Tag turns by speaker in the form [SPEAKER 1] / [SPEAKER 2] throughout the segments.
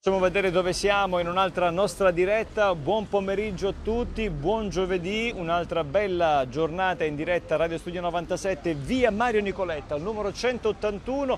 [SPEAKER 1] Facciamo vedere dove siamo in un'altra nostra diretta. Buon pomeriggio a tutti, buon giovedì, un'altra bella giornata in diretta Radio Studio 97, via Mario Nicoletta, al numero 181.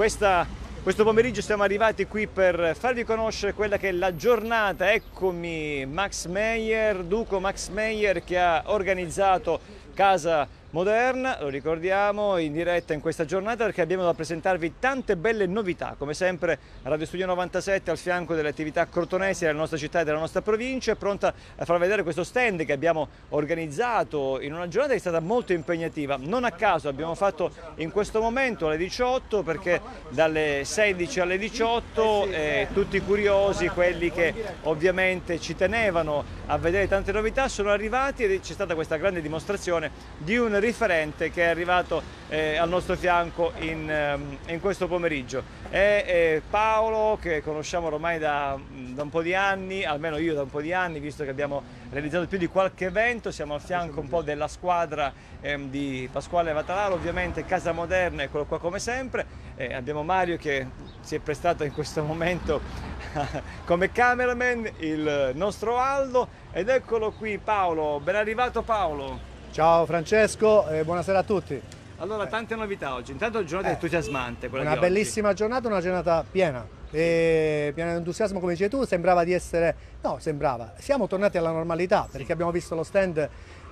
[SPEAKER 1] Questo pomeriggio siamo arrivati qui per farvi conoscere quella che è la giornata. Eccomi Max Meyer, Duco Max Meyer, che ha organizzato Casa Moderna, lo ricordiamo, in diretta in questa giornata perché abbiamo da presentarvi tante belle novità. Come sempre Radio Studio 97 al fianco delle attività crotonesi della nostra città e della nostra provincia, è pronta a far vedere questo stand che abbiamo organizzato in una giornata che è stata molto impegnativa. Non a caso abbiamo fatto in questo momento alle 18, perché dalle 16 alle 18 tutti curiosi, quelli che ovviamente ci tenevano a vedere tante novità, sono arrivati e c'è stata questa grande dimostrazione di un riferente che è arrivato al nostro fianco in questo pomeriggio. È Paolo, che conosciamo ormai da un po' di anni, almeno io da un po' di anni, visto che abbiamo realizzato più di qualche evento. Siamo al fianco un po' della squadra di Pasquale Vatalaro, ovviamente Casa Moderna, eccolo qua come sempre. Abbiamo Mario che si è prestato in questo momento come cameraman, il nostro Aldo, ed eccolo qui Paolo. Ben arrivato Paolo.
[SPEAKER 2] Ciao Francesco e buonasera a tutti.
[SPEAKER 1] Allora, tante novità oggi. Intanto giornata entusiasmante quella
[SPEAKER 2] Una
[SPEAKER 1] di
[SPEAKER 2] bellissima
[SPEAKER 1] oggi.
[SPEAKER 2] giornata, una giornata piena. Piena di entusiasmo, come dicevi tu, sembrava di essere... No, sembrava. Siamo tornati alla normalità, perché abbiamo visto lo stand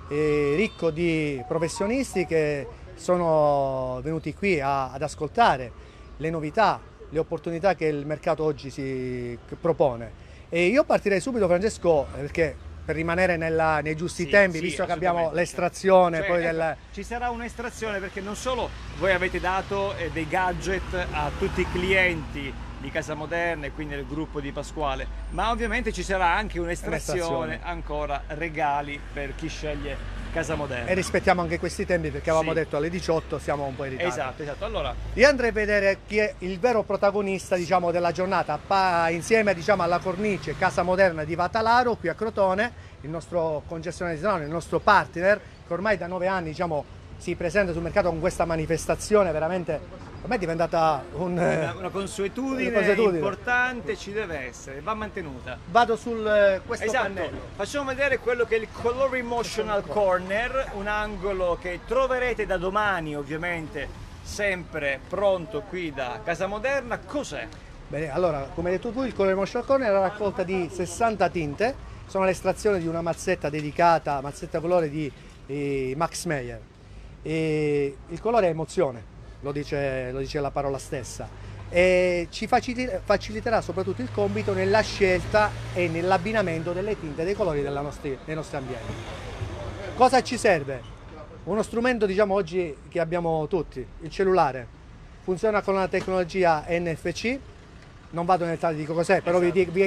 [SPEAKER 2] ricco di professionisti che sono venuti qui ad ascoltare le novità, le opportunità che il mercato oggi si propone. E io partirei subito, Francesco, perché per rimanere nei giusti tempi, visto che abbiamo l'estrazione,
[SPEAKER 1] cioè,
[SPEAKER 2] poi
[SPEAKER 1] ecco, ci sarà un'estrazione, perché non solo voi avete dato dei gadget a tutti i clienti di Casa Moderna e quindi del gruppo di Pasquale, ma ovviamente ci sarà anche un'estrazione, ancora regali per chi sceglie Casa Moderna.
[SPEAKER 2] E rispettiamo anche questi tempi, perché avevamo detto alle 18, siamo un po' in ritardo.
[SPEAKER 1] Esatto. Allora,
[SPEAKER 2] io andrei a vedere chi è il vero protagonista, diciamo, della giornata, insieme, diciamo, alla cornice Casa Moderna di Vatalaro, qui a Crotone, il nostro concessionario, il nostro partner, che ormai da 9 anni, diciamo, si presenta sul mercato con questa manifestazione veramente. Ormai è diventata
[SPEAKER 1] una consuetudine importante, ci deve essere, va mantenuta.
[SPEAKER 2] Vado su questo pannello.
[SPEAKER 1] Facciamo vedere quello che è il Color Emotional Corner, un angolo che troverete da domani, ovviamente, sempre pronto qui da Casa Moderna. Cos'è?
[SPEAKER 2] Bene, allora, come hai detto tu, il Color Emotional Corner è la raccolta di 60 tinte, sono l'estrazione di una mazzetta dedicata, mazzetta colore di Max Meyer. E il colore è emozione. Lo dice la parola stessa, e ci faciliterà soprattutto il compito nella scelta e nell'abbinamento delle tinte, dei colori dei nostri ambienti. Cosa ci serve? Uno strumento, diciamo, oggi che abbiamo tutti, il cellulare. Funziona con la tecnologia NFC, non vado nel dettaglio di cos'è, però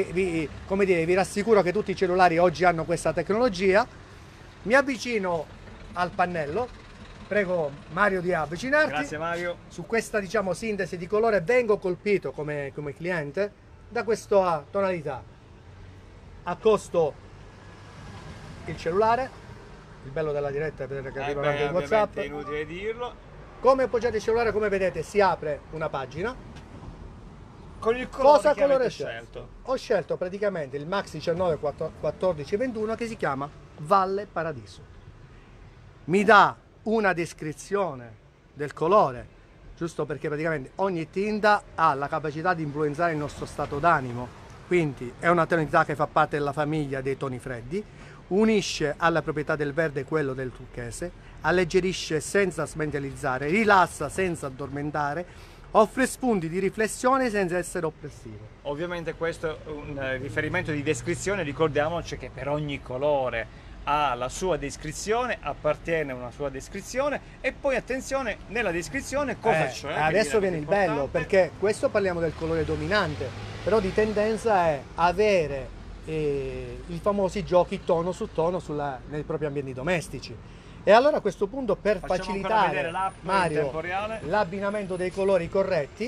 [SPEAKER 2] vi rassicuro che tutti i cellulari oggi hanno questa tecnologia. Mi avvicino al pannello. Prego Mario di avvicinarti.
[SPEAKER 1] Grazie Mario.
[SPEAKER 2] Su questa, diciamo, sintesi di colore vengo colpito come cliente da questa tonalità. Accosto il cellulare, il bello della diretta è vedere che arriva anche il WhatsApp.
[SPEAKER 1] È inutile dirlo.
[SPEAKER 2] Come appoggiate il cellulare, come vedete, si apre una pagina.
[SPEAKER 1] Con il colore
[SPEAKER 2] Cosa
[SPEAKER 1] che
[SPEAKER 2] colore
[SPEAKER 1] avete
[SPEAKER 2] ho scelto? Ho scelto praticamente il Max 19 14 21, che si chiama Valle Paradiso. Mi dà una descrizione del colore, giusto perché praticamente ogni tinta ha la capacità di influenzare il nostro stato d'animo, quindi è una tonalità che fa parte della famiglia dei toni freddi, unisce alla proprietà del verde quello del turchese, alleggerisce senza smentalizzare, rilassa senza addormentare, offre spunti di riflessione senza essere oppressivo.
[SPEAKER 1] Ovviamente questo è un riferimento di descrizione, ricordiamoci che per ogni colore ha la sua descrizione, appartiene a una sua descrizione, e poi attenzione, nella descrizione cosa c'è?
[SPEAKER 2] Adesso viene il bello, perché questo parliamo del colore dominante, però di tendenza è avere i famosi giochi tono su tono nei propri ambienti domestici. E allora a questo punto, per facilitare, Mario, l'abbinamento dei colori corretti,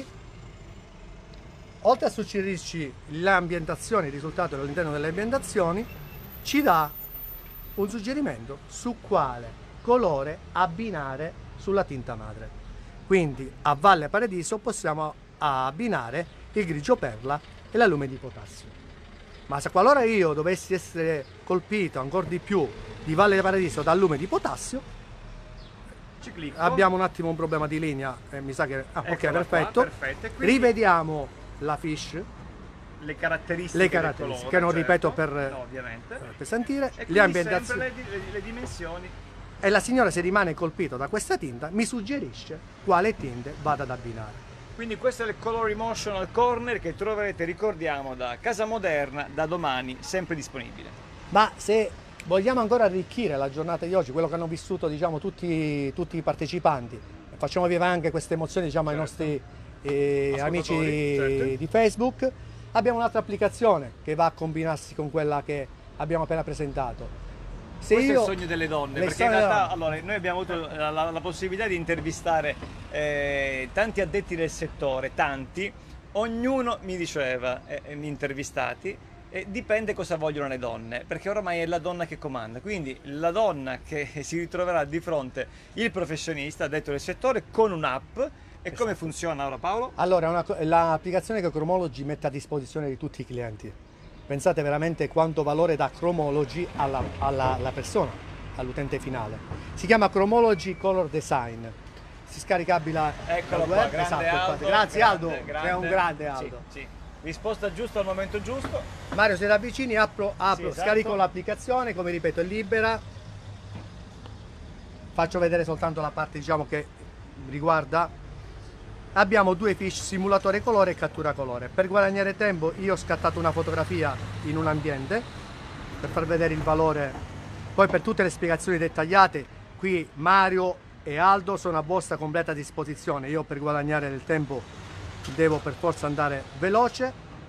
[SPEAKER 2] oltre a suggerirci l'ambientazione, il risultato all'interno delle ambientazioni, ci dà un suggerimento su quale colore abbinare sulla tinta madre. Quindi a Valle Paradiso possiamo abbinare il grigio perla e l'allume di potassio. Ma se qualora io dovessi essere colpito ancora di più di Valle del Paradiso da allume di potassio,
[SPEAKER 1] ci clicco.
[SPEAKER 2] Abbiamo un attimo un problema di linea, mi sa che... ok,
[SPEAKER 1] Eccola
[SPEAKER 2] perfetto.
[SPEAKER 1] qua, perfetto. E quindi
[SPEAKER 2] rivediamo la fish,
[SPEAKER 1] le caratteristiche
[SPEAKER 2] che
[SPEAKER 1] colore,
[SPEAKER 2] non ripeto
[SPEAKER 1] no, ovviamente.
[SPEAKER 2] per sentire,
[SPEAKER 1] E
[SPEAKER 2] le ambientazioni.
[SPEAKER 1] sempre le dimensioni.
[SPEAKER 2] E la signora, se rimane colpito da questa tinta, mi suggerisce quale tinte vada ad abbinare.
[SPEAKER 1] Quindi questo è il Color Emotional Corner che troverete, ricordiamo, da Casa Moderna, da domani, sempre disponibile.
[SPEAKER 2] Ma se vogliamo ancora arricchire la giornata di oggi, quello che hanno vissuto, diciamo, tutti i partecipanti, facciamo vivere anche queste emozioni, diciamo, ai nostri amici di Facebook, abbiamo un'altra applicazione che va a combinarsi con quella che abbiamo appena presentato.
[SPEAKER 1] Questo è il sogno delle donne, perché in realtà allora, noi abbiamo avuto la possibilità di intervistare tanti addetti del settore, tanti, ognuno mi diceva, mi intervistati, dipende cosa vogliono le donne, perché oramai è la donna che comanda, quindi la donna che si ritroverà di fronte il professionista addetto del settore con un'app. E come funziona ora, Paolo?
[SPEAKER 2] Allora, l'applicazione che Chromology mette a disposizione di tutti i clienti. Pensate veramente quanto valore dà Chromology alla persona, all'utente finale. Si chiama Chromology Color Design. Si scaricabile.
[SPEAKER 1] Eccola qua, grande
[SPEAKER 2] esatto,
[SPEAKER 1] Aldo.
[SPEAKER 2] grazie Aldo,
[SPEAKER 1] grande.
[SPEAKER 2] che è un grande Aldo.
[SPEAKER 1] Sì, sì. Risposta giusta al momento giusto.
[SPEAKER 2] Mario, se ti avvicini, apro,
[SPEAKER 1] Sì, esatto.
[SPEAKER 2] Scarico l'applicazione, come ripeto, è libera. Faccio vedere soltanto la parte, diciamo, che riguarda. Abbiamo due fiche, simulatore colore e cattura colore. Per guadagnare tempo io ho scattato una fotografia in un ambiente per far vedere il valore. Poi per tutte le spiegazioni dettagliate qui Mario e Aldo sono a vostra completa disposizione. Io per guadagnare del tempo devo per forza andare veloce.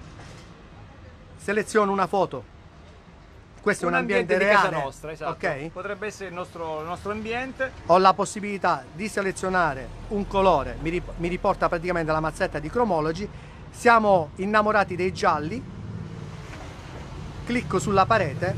[SPEAKER 2] Seleziono una foto. Questo è un ambiente
[SPEAKER 1] di
[SPEAKER 2] reale,
[SPEAKER 1] casa nostra, esatto.
[SPEAKER 2] Okay?
[SPEAKER 1] Potrebbe essere il nostro ambiente.
[SPEAKER 2] Ho la possibilità di selezionare un colore, mi riporta praticamente la mazzetta di Chromology. Siamo innamorati dei gialli, clicco sulla parete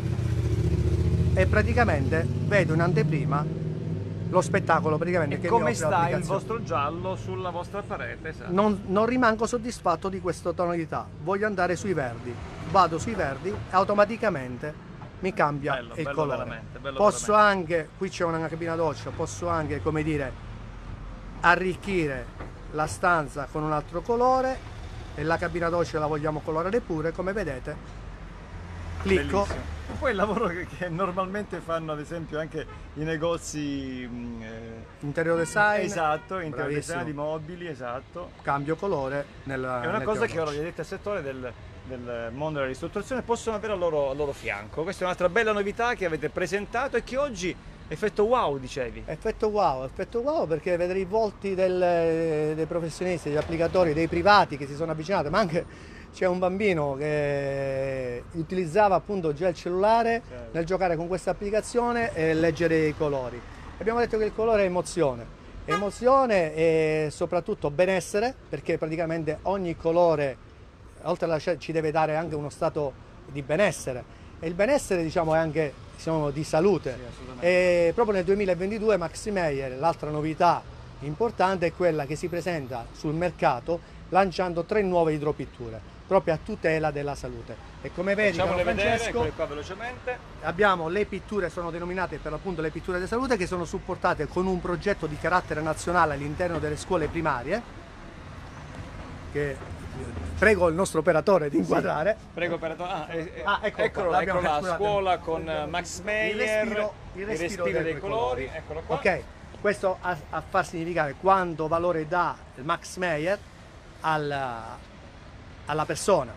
[SPEAKER 2] e praticamente vedo in anteprima lo spettacolo praticamente
[SPEAKER 1] E
[SPEAKER 2] che
[SPEAKER 1] come
[SPEAKER 2] mi offre
[SPEAKER 1] sta il
[SPEAKER 2] l'applicazione.
[SPEAKER 1] vostro giallo sulla vostra parete? Esatto.
[SPEAKER 2] Non rimango soddisfatto di questa tonalità, voglio andare sui verdi, vado sui verdi e automaticamente mi cambia il
[SPEAKER 1] bello
[SPEAKER 2] colore.
[SPEAKER 1] veramente, bello
[SPEAKER 2] Posso
[SPEAKER 1] veramente.
[SPEAKER 2] anche, qui c'è una cabina doccia, posso anche, come dire, arricchire la stanza con un altro colore e la cabina doccia la vogliamo colorare pure, come vedete. Clicco.
[SPEAKER 1] Bellissimo. Poi il lavoro che normalmente fanno ad esempio anche i negozi
[SPEAKER 2] Interior design.
[SPEAKER 1] esatto, interior
[SPEAKER 2] Bravissimo.
[SPEAKER 1] design di mobili, esatto.
[SPEAKER 2] Cambio colore nel
[SPEAKER 1] È una
[SPEAKER 2] nel
[SPEAKER 1] cosa che ora
[SPEAKER 2] doccia.
[SPEAKER 1] gli addetti al settore del mondo della ristrutturazione possono avere al loro fianco. Questa è un'altra bella novità che avete presentato e che oggi effetto wow, dicevi.
[SPEAKER 2] Effetto wow perché vedere i volti dei professionisti, degli applicatori, dei privati che si sono avvicinati, ma anche c'è un bambino che utilizzava appunto già il cellulare nel giocare con questa applicazione e leggere i colori. Abbiamo detto che il colore è emozione e soprattutto benessere, perché praticamente ogni colore oltre alla scelta ci deve dare anche uno stato di benessere e il benessere, diciamo, è anche di salute.
[SPEAKER 1] Sì,
[SPEAKER 2] e proprio nel 2022 Max Meyer, l'altra novità importante è quella che si presenta sul mercato lanciando 3 nuove idropitture proprio a tutela della salute. E come vedi,
[SPEAKER 1] Facciamole vedere,
[SPEAKER 2] Francesco,
[SPEAKER 1] eccole qua velocemente.
[SPEAKER 2] abbiamo le pitture, sono denominate per l'appunto le pitture di salute, che sono supportate con un progetto di carattere nazionale all'interno delle scuole primarie, che prego il nostro operatore di inquadrare.
[SPEAKER 1] Sì, prego operatore.
[SPEAKER 2] Eccolo
[SPEAKER 1] Eccolo
[SPEAKER 2] qua,
[SPEAKER 1] la
[SPEAKER 2] scusate.
[SPEAKER 1] scuola con Max Meyer,
[SPEAKER 2] il
[SPEAKER 1] il respiro dei colori. Eccolo qua.
[SPEAKER 2] Ok, questo a far significare quanto valore dà il Max Meyer alla persona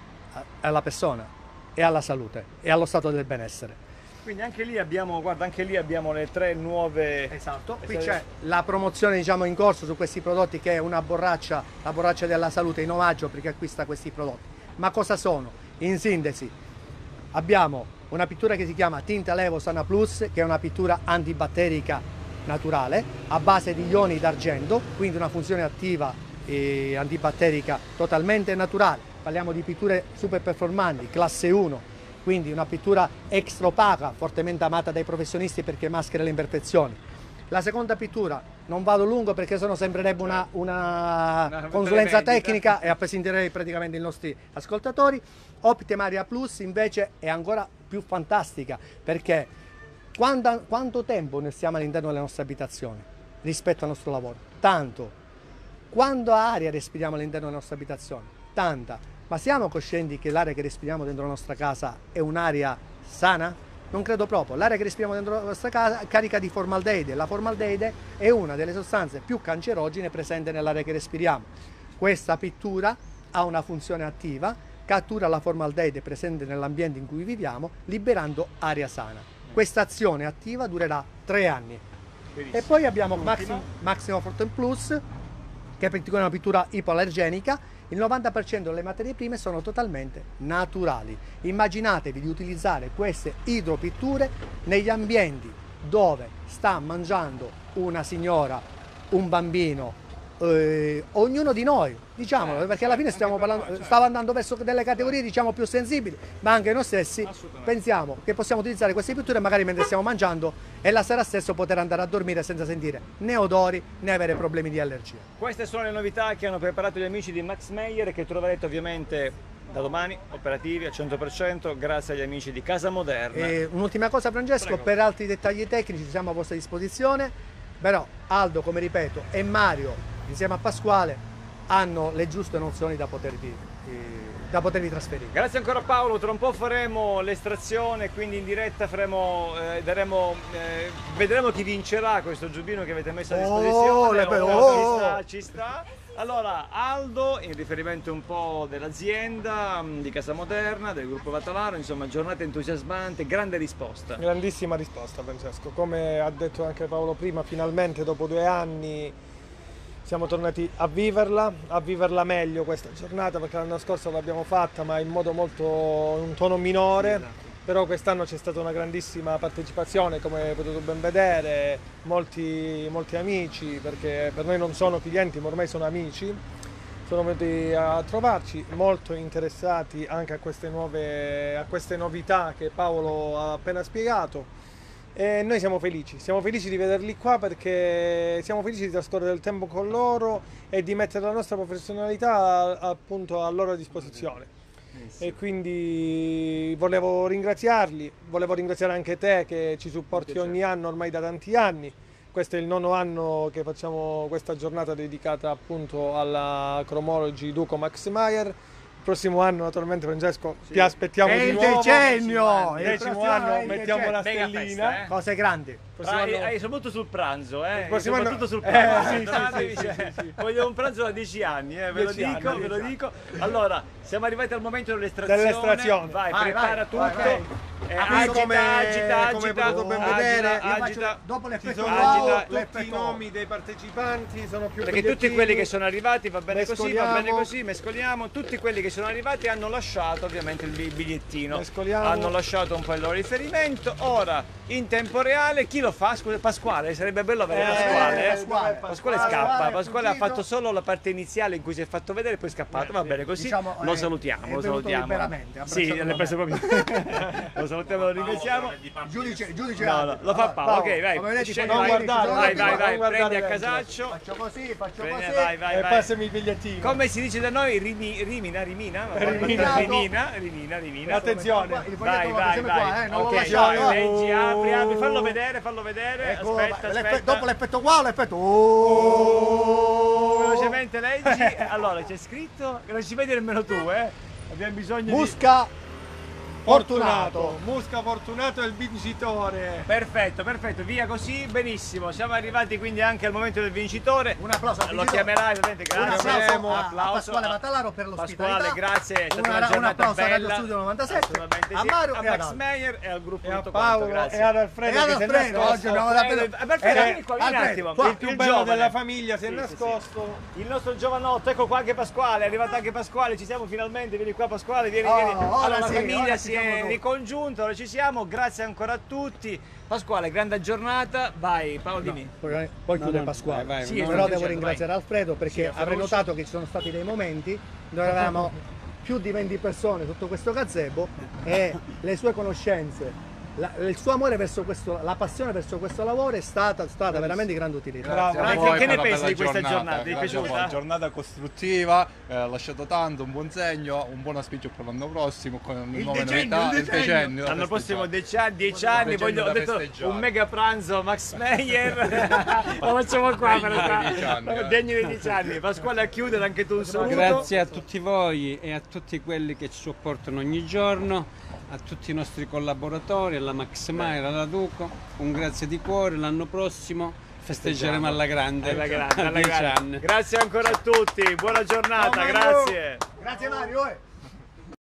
[SPEAKER 2] e alla salute e allo stato del benessere.
[SPEAKER 1] Quindi anche lì abbiamo, guarda, anche lì abbiamo le 3 nuove.
[SPEAKER 2] Esatto, qui c'è la promozione, diciamo, in corso su questi prodotti, che è una borraccia, la borraccia della salute in omaggio per chi acquista questi prodotti. Ma cosa sono? In sintesi, abbiamo una pittura che si chiama Tinta Levo Sana Plus, che è una pittura antibatterica naturale a base di ioni d'argento, quindi una funzione attiva e antibatterica totalmente naturale. Parliamo di pitture super performanti, classe 1, quindi una pittura extra opaca, fortemente amata dai professionisti perché maschera le imperfezioni. La seconda pittura, non vado lungo perché sennò sembrerebbe una consulenza tecnica e appesantirei praticamente i nostri ascoltatori. Optimaria Plus invece è ancora più fantastica, perché quanto tempo noi stiamo all'interno delle nostre abitazioni rispetto al nostro lavoro? Tanto. Quanta aria respiriamo all'interno delle nostre abitazioni? Tanta. Ma siamo coscienti che l'aria che respiriamo dentro la nostra casa è un'aria sana? Non credo proprio. L'aria che respiriamo dentro la nostra casa è carica di formaldeide. La formaldeide è una delle sostanze più cancerogene presenti nell'aria che respiriamo. Questa pittura ha una funzione attiva, cattura la formaldeide presente nell'ambiente in cui viviamo, liberando aria sana. Questa azione attiva durerà 3 anni. Benissimo. E poi abbiamo Maximo Forte Plus, che è una pittura ipoallergenica. Il 90% delle materie prime sono totalmente naturali. Immaginatevi di utilizzare queste idropitture negli ambienti dove sta mangiando una signora, un bambino, ognuno di noi, diciamolo, perché alla fine stiamo andando verso delle categorie, diciamo, più sensibili, ma anche noi stessi pensiamo che possiamo utilizzare queste pitture magari mentre stiamo mangiando e la sera stesso poter andare a dormire senza sentire né odori né avere problemi di allergia.
[SPEAKER 1] Queste sono le novità che hanno preparato gli amici di Max Meyer, che troverete ovviamente da domani operativi al 100% grazie agli amici di Casa Moderna.
[SPEAKER 2] Un'ultima cosa, Francesco, prego. Per altri dettagli tecnici siamo a vostra disposizione, però Aldo, come ripeto, e Mario insieme a Pasquale hanno le giuste nozioni da potervi trasferire.
[SPEAKER 1] Grazie ancora Paolo, tra un po' faremo l'estrazione, quindi in diretta vedremo chi vincerà questo giubbino che avete messo a disposizione. Ci sta. Allora, Aldo, in riferimento un po' dell'azienda, di Casa Moderna, del gruppo Vatalaro, insomma, giornata entusiasmante, grande risposta.
[SPEAKER 3] Grandissima risposta, Francesco. Come ha detto anche Paolo prima, finalmente dopo 2 anni siamo tornati a viverla meglio questa giornata, perché l'anno scorso l'abbiamo fatta ma in modo molto, un tono minore, però quest'anno c'è stata una grandissima partecipazione, come hai potuto ben vedere, molti amici, perché per noi non sono clienti ma ormai sono amici, sono venuti a trovarci, molto interessati anche a queste novità che Paolo ha appena spiegato. E noi siamo felici di vederli qua, perché siamo felici di trascorrere il tempo con loro e di mettere la nostra professionalità appunto a loro disposizione. E quindi volevo ringraziarli, volevo ringraziare anche te che ci supporti ogni anno ormai da tanti anni. Questo è il 9° anno che facciamo questa giornata dedicata appunto alla Chromology Duco Max Meyer. Il prossimo anno naturalmente, Francesco, ti aspettiamo di nuovo.
[SPEAKER 2] Il
[SPEAKER 3] decimo anno mettiamo la stellina.
[SPEAKER 2] Festa, cose grandi.
[SPEAKER 1] Soprattutto sul pranzo,
[SPEAKER 3] soprattutto
[SPEAKER 1] sul pranzo.
[SPEAKER 3] Sì.
[SPEAKER 1] Vogliamo un pranzo da 10 anni, ve lo dico. Allora, siamo arrivati al momento dell'estrazione. Vai, prepara tutto. Agita,
[SPEAKER 3] come potete ben vedere,
[SPEAKER 2] dopo l'effetto
[SPEAKER 3] tutti i nomi dei partecipanti sono più
[SPEAKER 1] perché tutti quelli che sono arrivati, va bene così, mescoliamo, tutti quelli che sono arrivati hanno lasciato ovviamente il bigliettino, hanno lasciato un po' il loro riferimento. Ora, in tempo reale, chi lo fa? Scusa, Pasquale, sarebbe bello avere Pasquale scappa, Pasquale ha fatto solo la parte iniziale in cui si è fatto vedere e poi è scappato, va bene così,
[SPEAKER 2] diciamo,
[SPEAKER 1] lo salutiamo. Sì, l'è preso proprio. Lo salutiamo, lo ringraziamo.
[SPEAKER 2] Giudice
[SPEAKER 1] no, lo fa Paolo, ok, vai. Vai, prendi a casaccio.
[SPEAKER 2] Faccio così.
[SPEAKER 1] Vai.
[SPEAKER 3] E passami il bigliettino.
[SPEAKER 1] Come si dice da noi, rimina.
[SPEAKER 3] Attenzione.
[SPEAKER 1] Vai. Ok, leggi, apri, fallo vedere. Aspetta.
[SPEAKER 2] Dopo l'effetto qua, l'effetto.
[SPEAKER 1] Velocemente leggi. Allora, c'è scritto, che non ci vedi nemmeno tu, Abbiamo bisogno
[SPEAKER 2] Musca Fortunato.
[SPEAKER 3] Musca Fortunato è il vincitore.
[SPEAKER 1] Perfetto, via così, benissimo. Siamo arrivati quindi anche al momento del vincitore.
[SPEAKER 2] Un applauso al
[SPEAKER 1] vincitore. Lo chiamerai, ovviamente, grazie.
[SPEAKER 2] Un applauso a Pasquale Vatalaro per l'ospitalità.
[SPEAKER 1] Pasquale, grazie, è stata una giornata
[SPEAKER 2] un applauso
[SPEAKER 1] bella.
[SPEAKER 2] a Radio Studio 97, a Mario
[SPEAKER 1] a Max Meyer e al gruppo
[SPEAKER 3] e a Paolo
[SPEAKER 1] grazie.
[SPEAKER 3] e ad Alfredo.
[SPEAKER 2] Oggi abbiamo dato
[SPEAKER 1] vieni un attimo.
[SPEAKER 3] Il più bello della famiglia si è nascosto.
[SPEAKER 1] Il nostro giovanotto, ecco qua anche Pasquale, è arrivato anche Pasquale, ci siamo finalmente, vieni qua Pasquale, vieni. Allora la famiglia si è ricongiunta. Ora ci siamo, grazie ancora a tutti. Pasquale, grande giornata, vai Paolo, dimmi.
[SPEAKER 2] Poi chiude Pasquale.
[SPEAKER 3] Vai,
[SPEAKER 2] però devo ringraziare Alfredo perché avrei notato che ci sono stati dei momenti dove avevamo più di 20 persone sotto questo gazebo e le sue conoscenze il suo amore verso questo, la passione verso questo lavoro è stata veramente di grande utilità.
[SPEAKER 1] Bravo.
[SPEAKER 4] a
[SPEAKER 1] Anche
[SPEAKER 4] voi
[SPEAKER 1] che
[SPEAKER 4] per
[SPEAKER 1] ne
[SPEAKER 4] la
[SPEAKER 1] pensi
[SPEAKER 4] bella
[SPEAKER 1] di questa giornata? Ti è
[SPEAKER 4] Grazie a voi.
[SPEAKER 1] piaciuta?
[SPEAKER 4] Giornata costruttiva, ha lasciato tanto, un buon segno, un buon auspicio per l'anno prossimo con nuove novità, il decennio.
[SPEAKER 1] L'anno prossimo 10 anni,
[SPEAKER 4] Decennio
[SPEAKER 1] ho
[SPEAKER 4] da
[SPEAKER 1] detto
[SPEAKER 4] festeggiare.
[SPEAKER 1] un mega pranzo Max Meyer. Lo facciamo qua
[SPEAKER 4] Degno dei 10 anni,
[SPEAKER 1] degno di 10 anni. Pasquale, a chiudere anche tu un saluto.
[SPEAKER 5] Grazie a tutti voi e a tutti quelli che ci supportano ogni giorno, a tutti i nostri collaboratori, alla Max Meyer, alla Duco, un grazie di cuore. L'anno prossimo festeggeremo alla grande,
[SPEAKER 1] Alla grande,
[SPEAKER 5] a
[SPEAKER 1] alla
[SPEAKER 5] 10
[SPEAKER 1] grande.
[SPEAKER 5] anni.
[SPEAKER 1] Grazie ancora a tutti, buona giornata, grazie.
[SPEAKER 2] Grazie Mario.